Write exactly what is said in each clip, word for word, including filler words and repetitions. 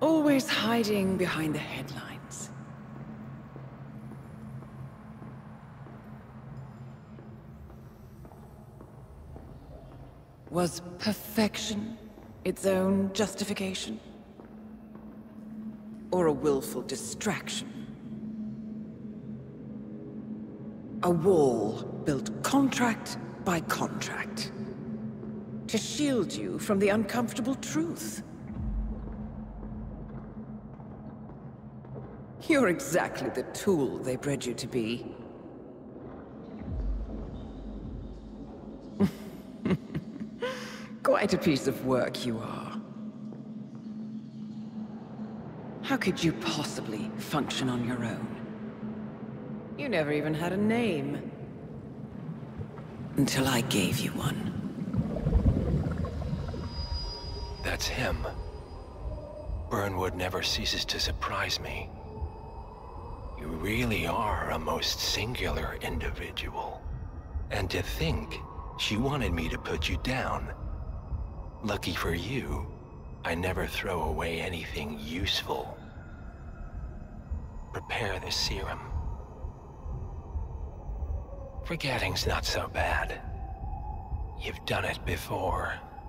Always hiding behind the headlines. Was perfection its own justification? Or a willful distraction? A wall built contract by contract to shield you from the uncomfortable truth. You're exactly the tool they bred you to be. Quite a piece of work you are. How could you possibly function on your own? You never even had a name. Until I gave you one. That's him. Burnwood never ceases to surprise me. You really are a most singular individual. And to think she wanted me to put you down. Lucky for you, I never throw away anything useful. Prepare the serum. Forgetting's not so bad. You've done it before.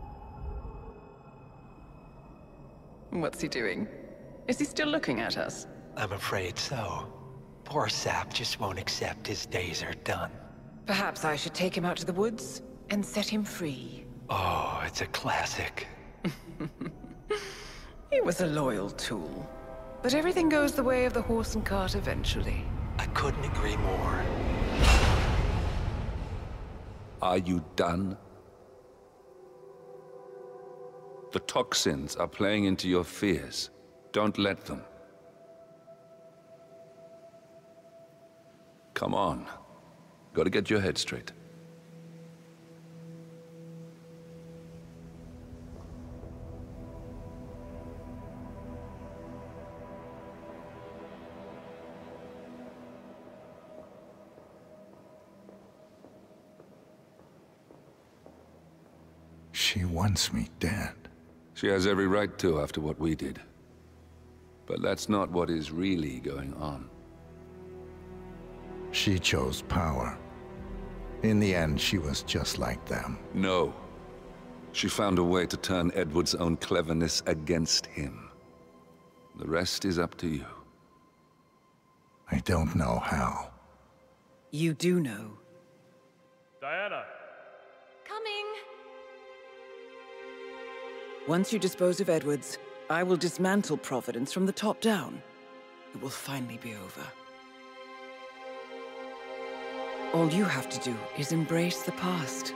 What's he doing? Is he still looking at us? I'm afraid so. Poor Sap just won't accept his days are done. Perhaps I should take him out to the woods and set him free. Oh, it's a classic. He was a loyal tool. But everything goes the way of the horse and cart eventually. I couldn't agree more. Are you done? The toxins are playing into your fears. Don't let them. Come on. Gotta get your head straight. She wants me dead. She has every right to after what we did. But that's not what is really going on. She chose power. In the end, she was just like them. No. She found a way to turn Edward's own cleverness against him. The rest is up to you. I don't know how. You do know. Diana! Coming! Once you dispose of Edwards, I will dismantle Providence from the top down. It will finally be over. All you have to do is embrace the past.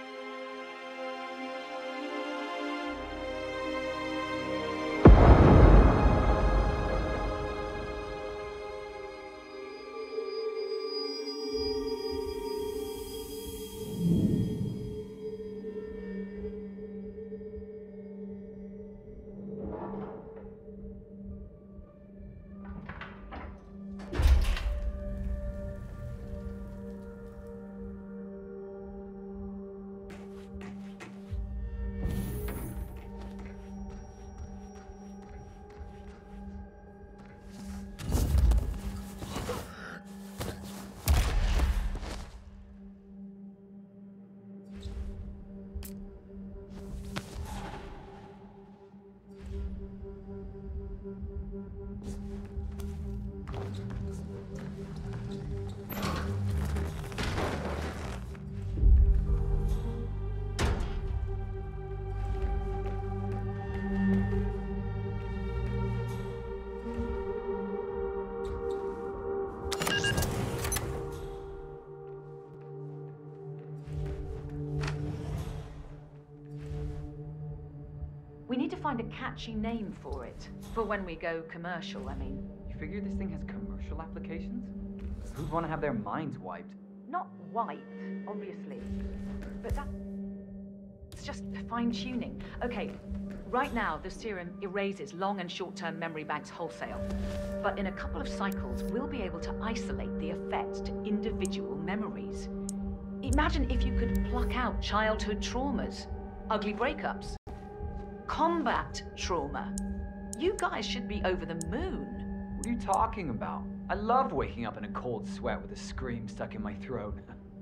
We need to find a catchy name for it. For when we go commercial, I mean. You figure this thing has commercial applications? Who'd want to have their minds wiped? Not wiped, obviously. But that's just fine-tuning. Okay, right now the serum erases long and short-term memory banks wholesale. But in a couple of cycles, we'll be able to isolate the effects to individual memories. Imagine if you could pluck out childhood traumas, ugly breakups, combat trauma, You guys should be over the moon. What are you talking about? I love waking up in a cold sweat with a scream stuck in my throat.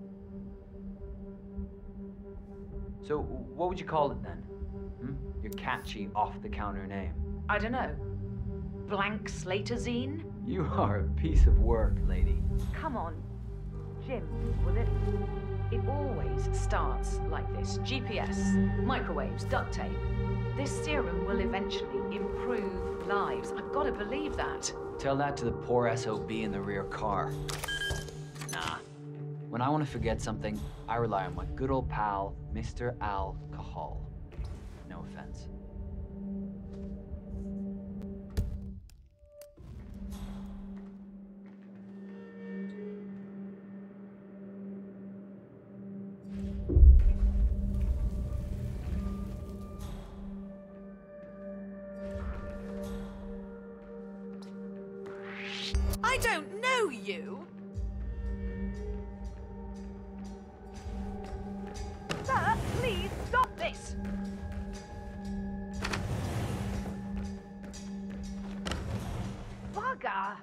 So, what would you call it then? Hmm? Your catchy, off-the-counter name. I don't know. Blank Slaterzine? You are a piece of work, lady. Come on, Jim, will it? It always starts like this. G P S, microwaves, duct tape. This serum will eventually improve lives. I've got to believe that. Tell that to the poor S O B in the rear car. Nah. When I want to forget something, I rely on my good old pal, Mister Alcohol. No offense. I don't know you. Sir, please stop this. Bugger.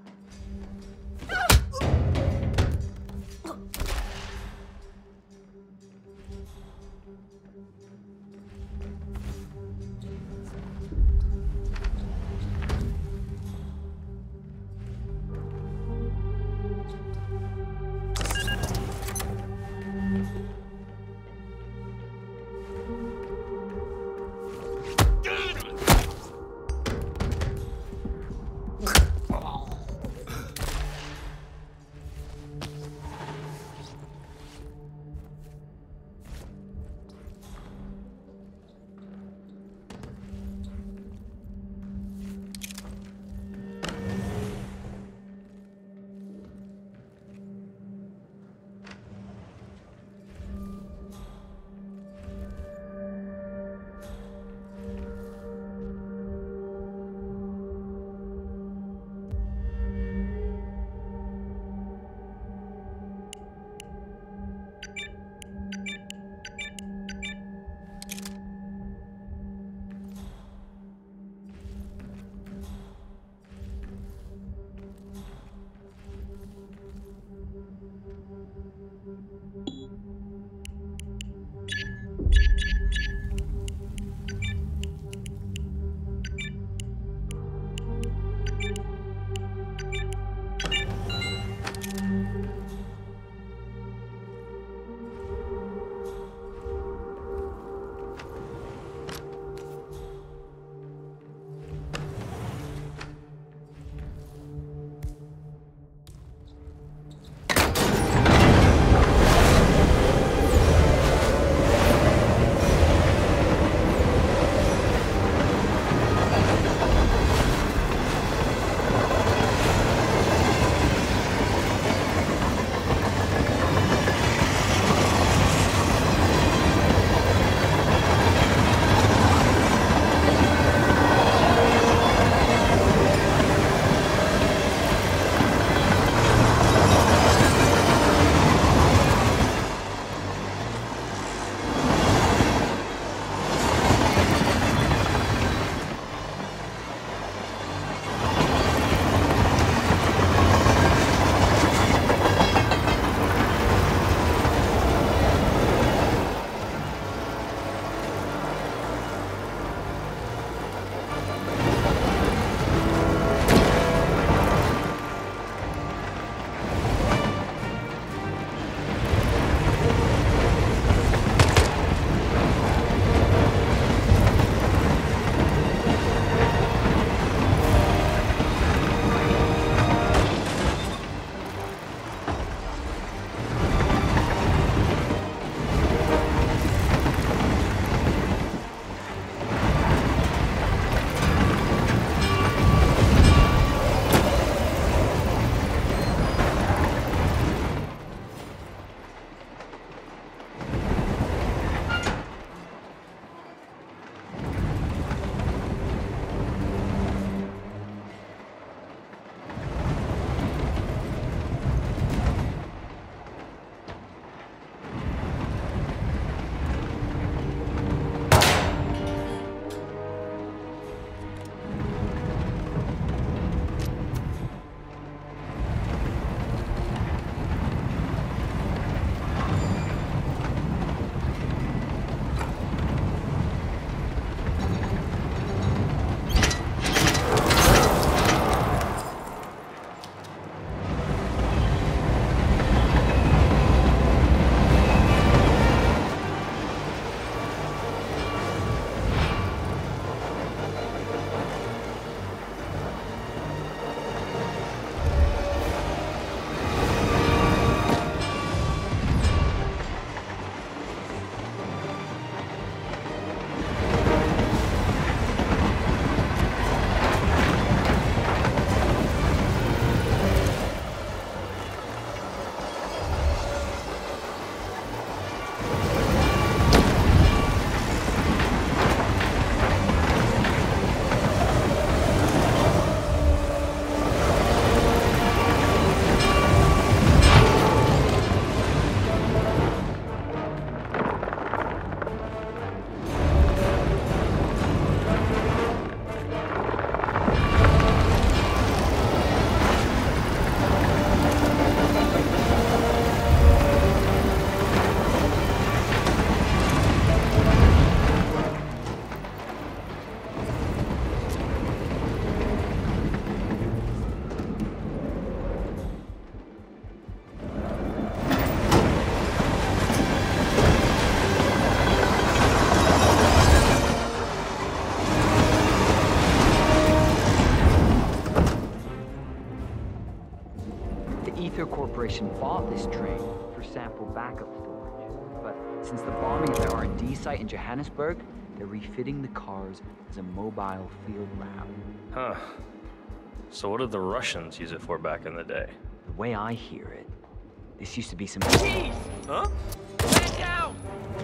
Aether Corporation bought this train for sample backup storage. But since the bombing of the R and D site in Johannesburg, they're refitting the cars as a mobile field lab. Huh. So what did the Russians use it for back in the day? The way I hear it, this used to be some... Jeez! Huh? Man down!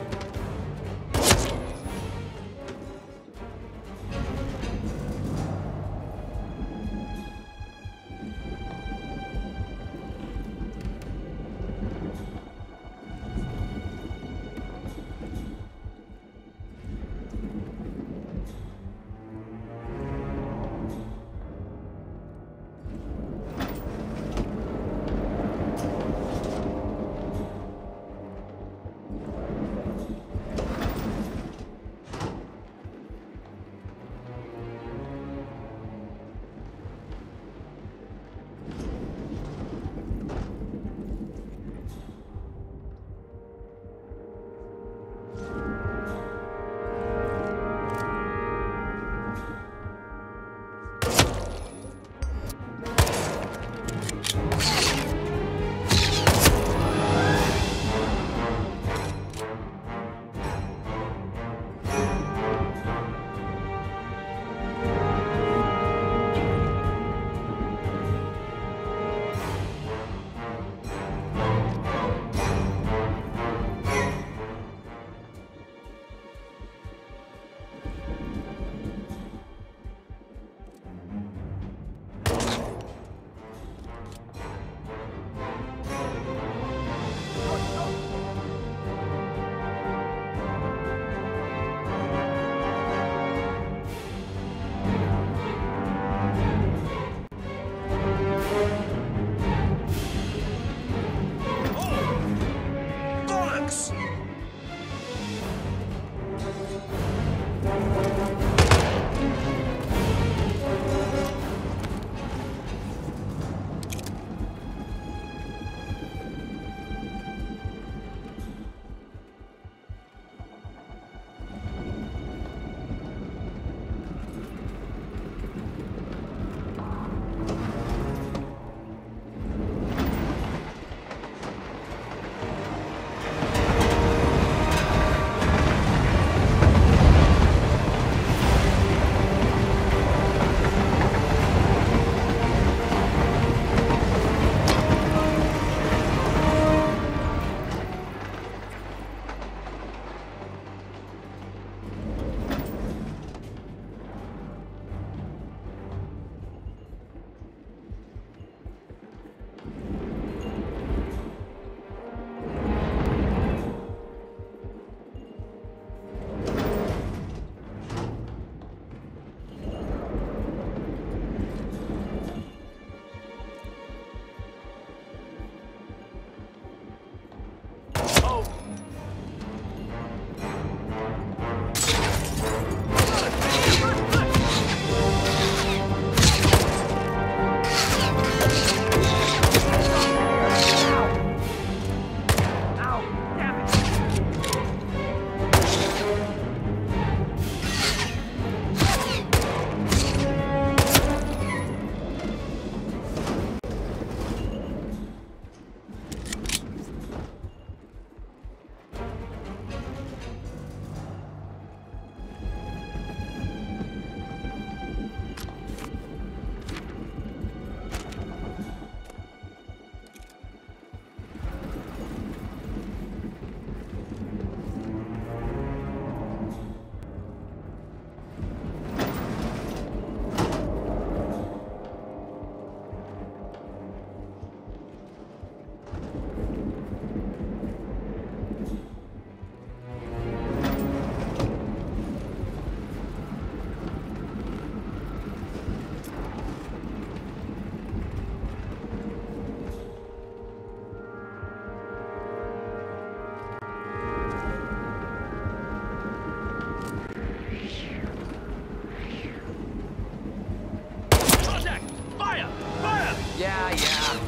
Yeah, yeah.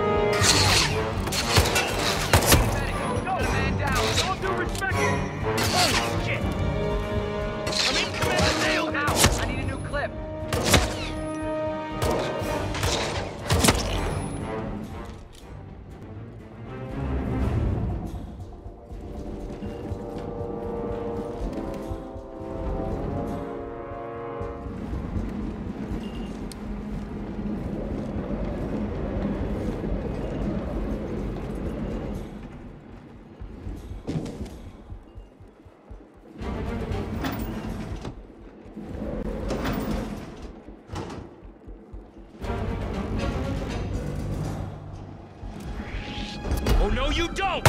Go, man down. Don't do respect. you don't!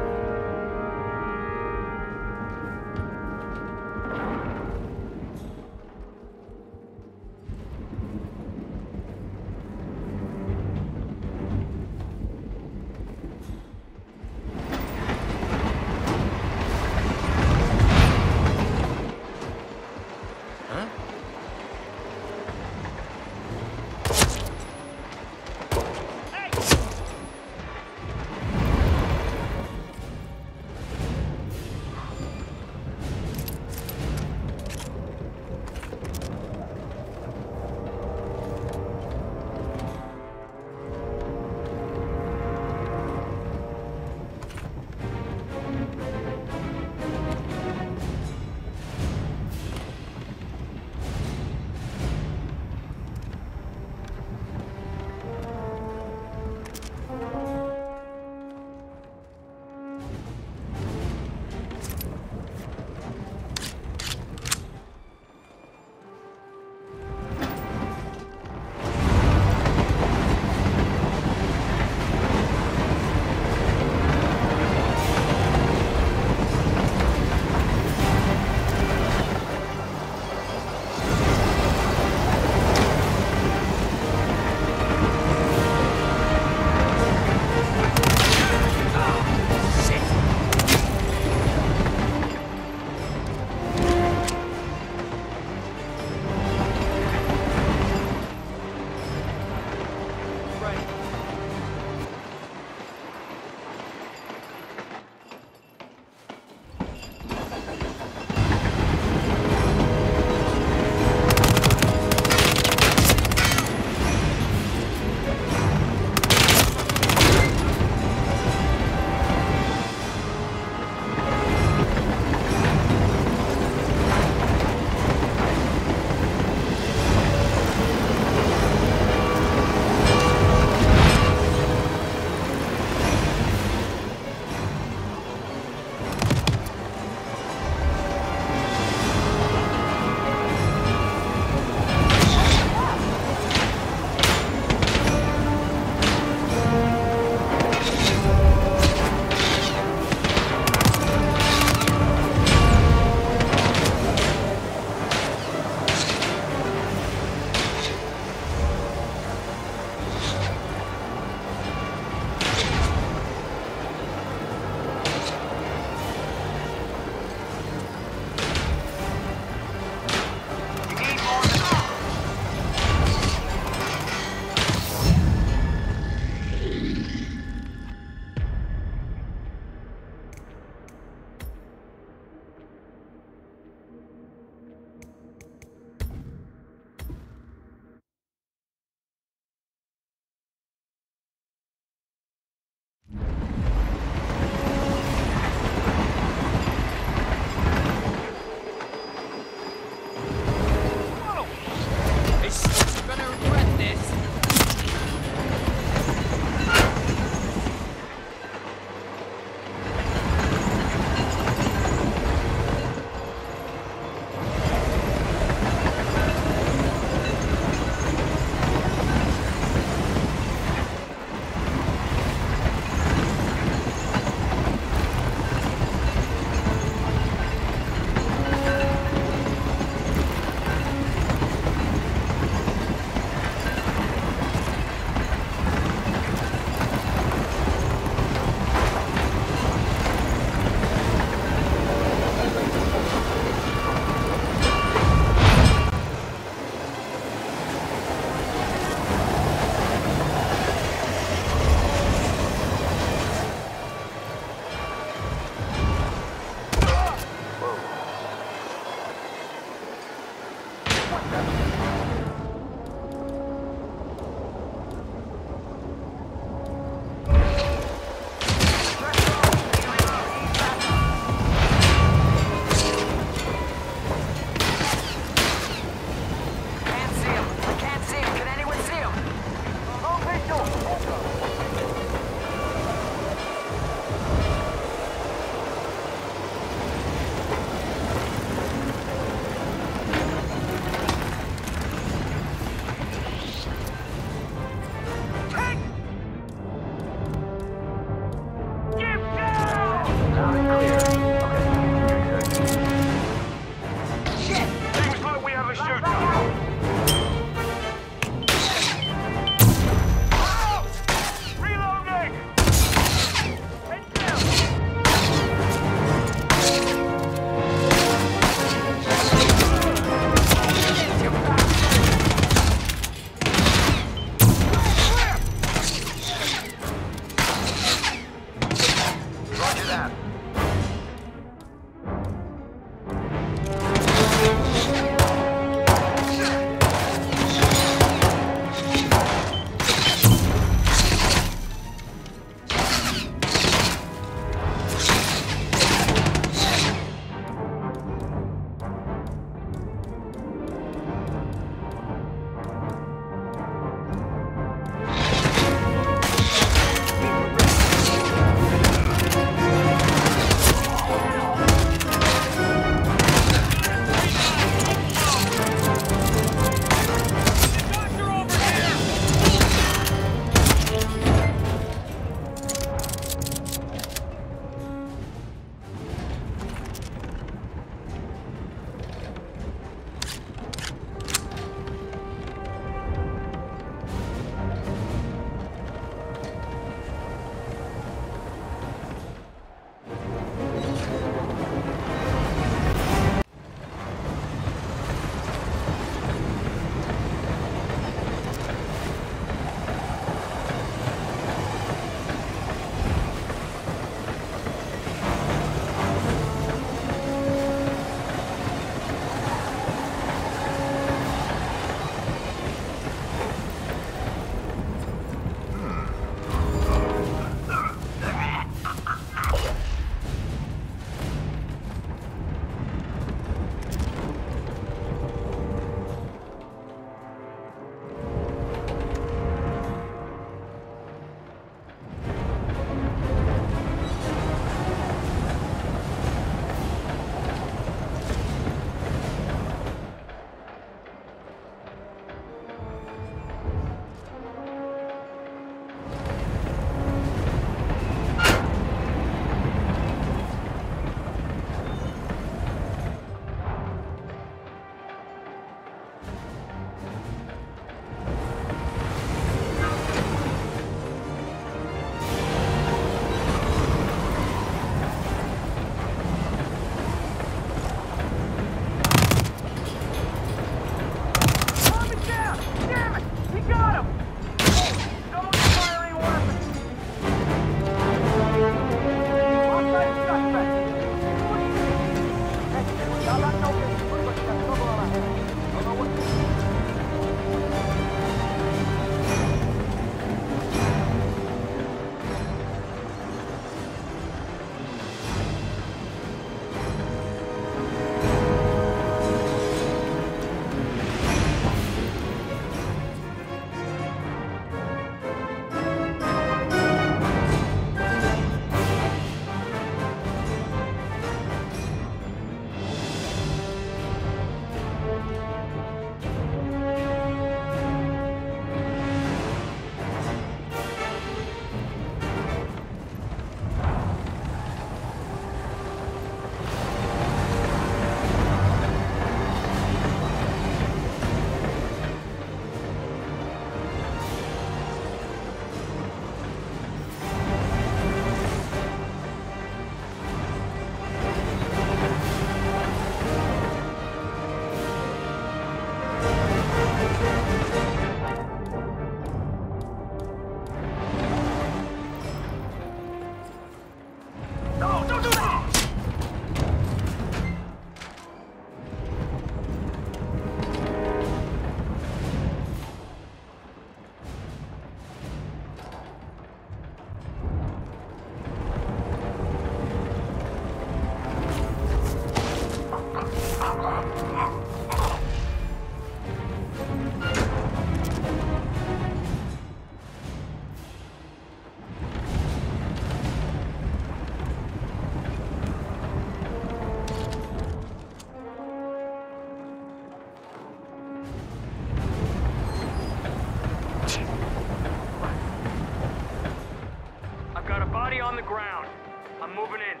ground. I'm moving in.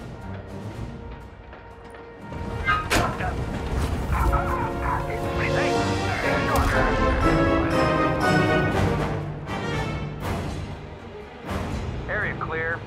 Area clear.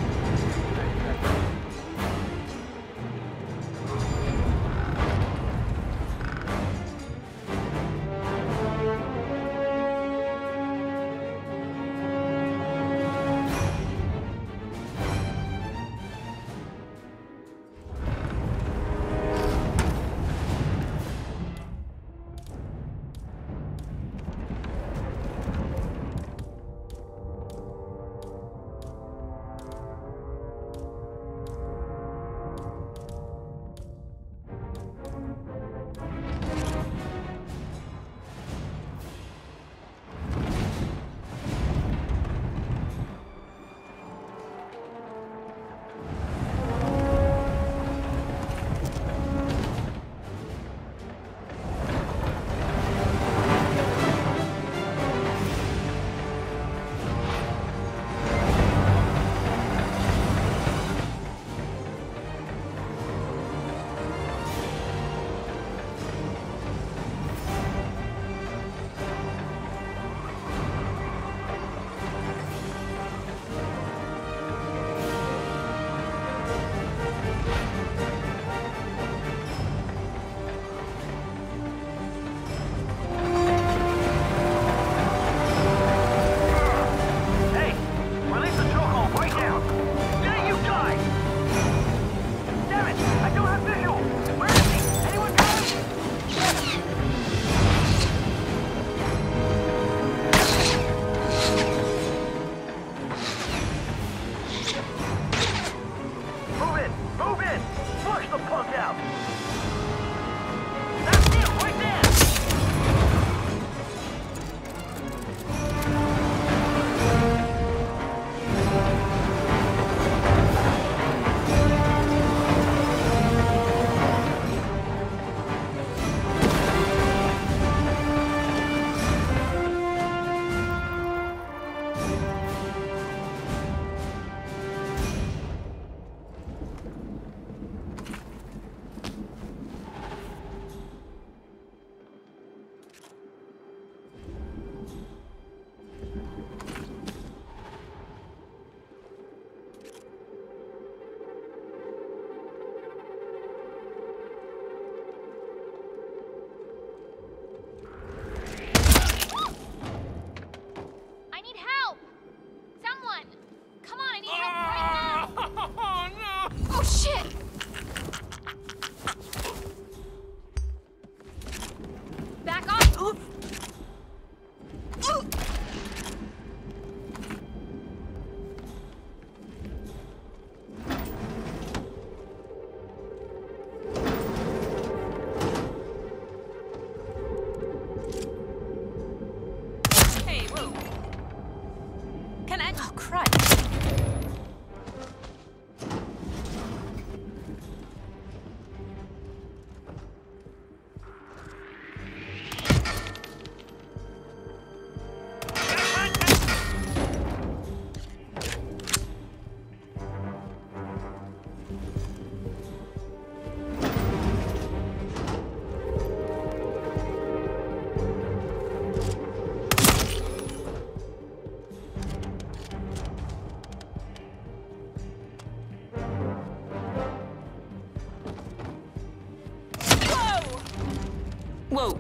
Whoa!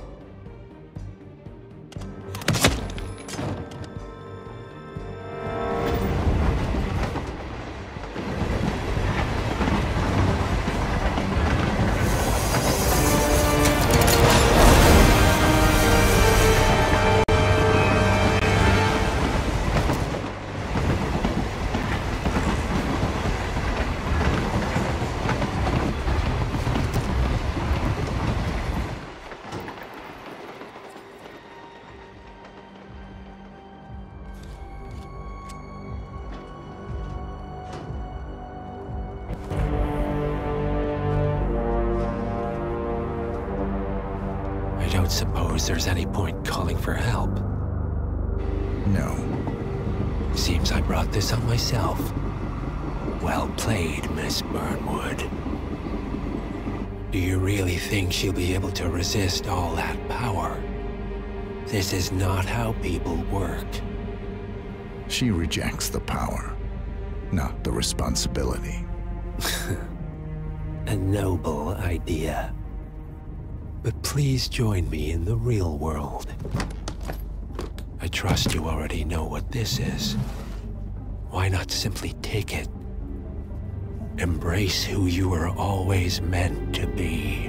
Suppose there's any point calling for help. No. Seems I brought this on myself. Well played, Miss Burnwood. Do you really think she'll be able to resist all that power? This is not how people work. She rejects the power, not the responsibility. A noble idea. But please join me in the real world. I trust you already know what this is. Why not simply take it? Embrace who you were always meant to be.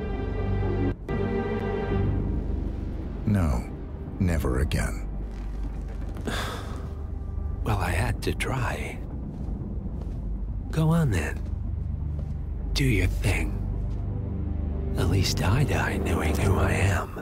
No, never again. Well, I had to try. Go on then. Do your thing. At least I die knowing who I am.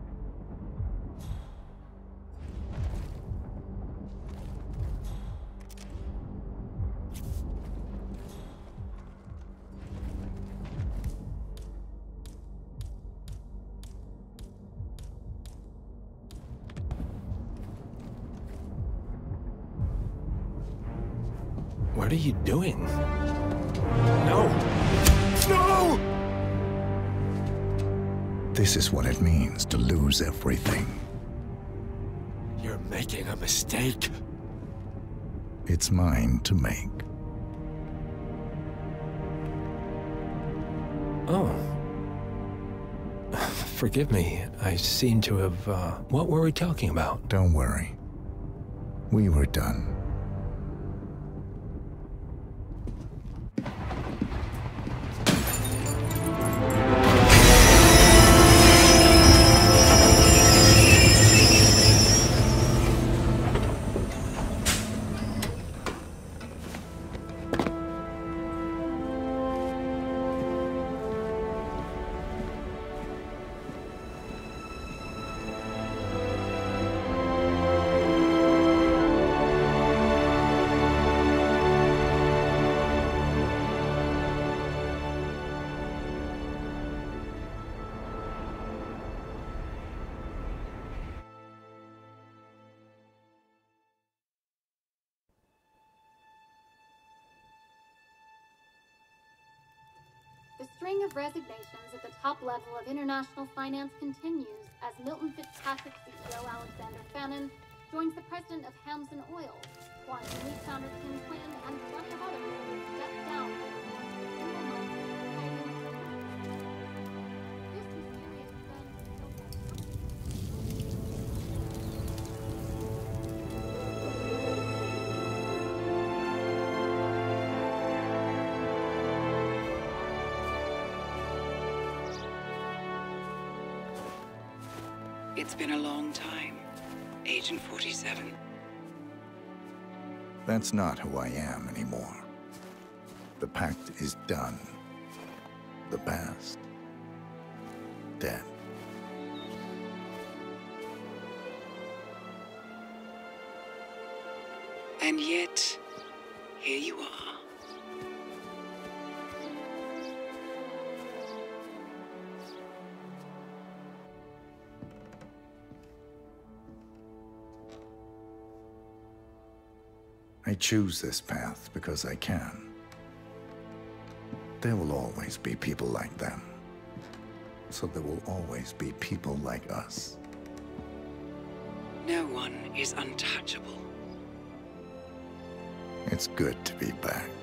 What are you doing? No! No! This is what it means to lose everything. You're making a mistake. It's mine to make. Oh. Forgive me. I seem to have, uh... What were we talking about? Don't worry. We were done. The string of resignations at the top level of international finance continues as Milton Fitzpatrick C E O Alexander Fannin joins the president of Hamson Oil, Quantum Leap founder Tim Quinn, and plenty of others who step down from the board of a single month Canadian This mysterious It's been a long time, Agent forty-seven. That's not who I am anymore. The pact is done. The past, dead. And yet, here you are. I choose this path because I can. There will always be people like them. So there will always be people like us. No one is untouchable. It's good to be back.